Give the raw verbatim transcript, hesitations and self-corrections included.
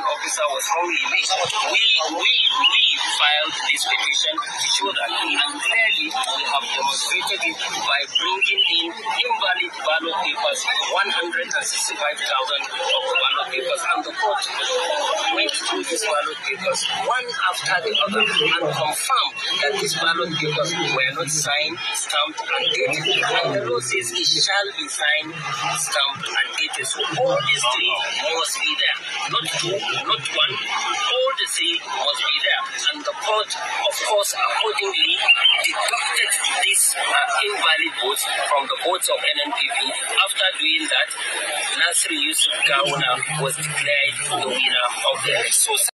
officer was wrongly made. We, we, we filed this petition to show that, and clearly we have demonstrated it by bringing in invalid ballot papers, one hundred sixty-five thousand of the ballot papers, and the court went through these ballot papers one after the other and confirmed that these ballot papers were not signed, stamped, and dated. And the law says it shall be signed, stamped, and dated. So all these three must be there. Not two, not one. All the three must be there. And the court, of course, accordingly deducted these uh, invalid votes from the votes of N N P P. After doing that, Nasir Yusuf Gawuna was declared the winner of the election.